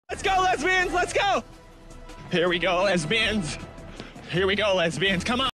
Let's go, lesbians, let's go! Here we go, lesbians. Here we go, lesbians, come on.